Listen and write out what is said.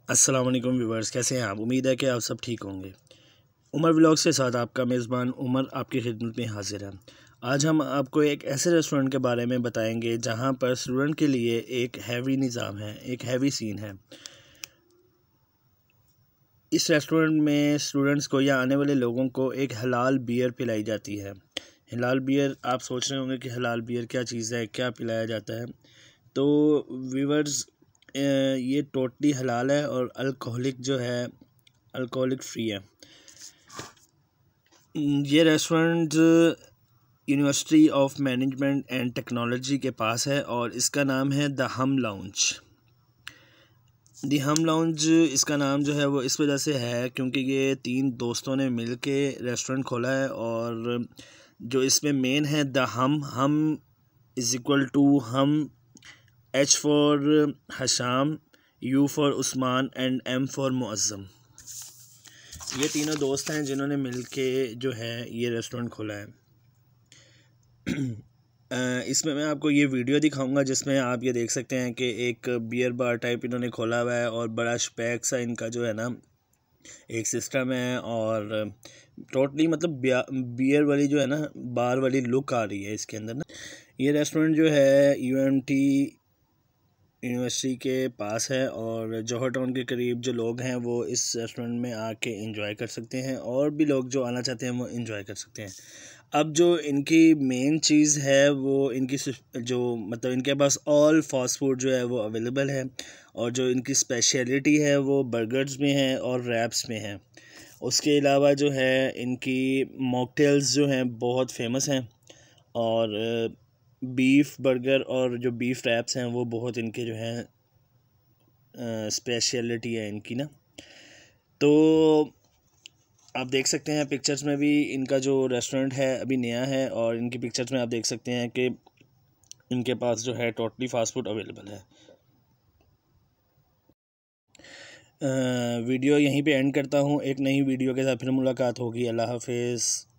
अस्सलाम वालेकुम व्यूवर्स, कैसे हैं आप। उम्मीद है कि आप सब ठीक होंगे। उमर व्लॉग्स के साथ आपका मेज़बान उमर आपकी खिदमत में हाजिर है। आज हम आपको एक ऐसे रेस्टोरेंट के बारे में बताएंगे जहां पर स्टूडेंट के लिए एक हैवी निज़ाम है, एक हैवी सीन है। इस रेस्टोरेंट में स्टूडेंट्स को या आने वाले लोगों को एक हलाल बियर पिलाई जाती है। हलाल बियर, आप सोच रहे होंगे कि हलाल बियर क्या चीज़ है, क्या पिलाया जाता है। तो व्यूवर्स, ये टोटली हलाल है और अल्कोहलिक जो है, अल्कोहलिक फ्री है। ये restaurant university of management and technology के पास है और इसका नाम है द हम लाउंज। दी हम लाउंज, इसका नाम जो है वो इस वजह से है क्योंकि ये 3 दोस्तों ने मिल के रेस्टोरेंट खोला है और जो इसमें मेन है the Hum is equal to Hum, H for Hasham, U for Usman and M for Muazzam. ये तीनों दोस्त हैं जिन्होंने मिलके जो है ये रेस्टोरेंट खोला है। इसमें मैं आपको ये वीडियो दिखाऊंगा जिसमें आप ये देख सकते हैं कि एक बियर बार टाइप इन्होंने खोला हुआ है और बड़ा स्पैक सा इनका जो है ना एक सिस्टम है और टोटली मतलब बियर वाली जो है ना बार वाली लुक आ रही है इसके अंदर ना। ये रेस्टोरेंट जो है UMT यूनिवर्सिटी के पास है और जौहर टाउन के करीब जो लोग हैं वो इस रेस्टोरेंट में आके एंजॉय कर सकते हैं और भी लोग जो आना चाहते हैं वो एंजॉय कर सकते हैं। अब जो इनकी मेन चीज़ है वो इनकी जो मतलब इनके पास ऑल फास्ट फूड जो है वो अवेलेबल है और जो इनकी स्पेशलिटी है वो बर्गर्स में है और रैप्स में है। उसके अलावा जो है इनकी मॉकटेल्स जो हैं बहुत फेमस हैं और बीफ बर्गर और जो बीफ रैप्स हैं वो बहुत इनके जो हैं स्पेशलिटी है इनकी ना। तो आप देख सकते हैं पिक्चर्स में भी इनका जो रेस्टोरेंट है अभी नया है और इनकी पिक्चर्स में आप देख सकते हैं कि इनके पास जो है टोटली फास्ट फूड अवेलेबल है। वीडियो यहीं पे एंड करता हूँ। एक नई वीडियो के साथ फिर मुलाकात होगी। अल्लाह हाफिज़।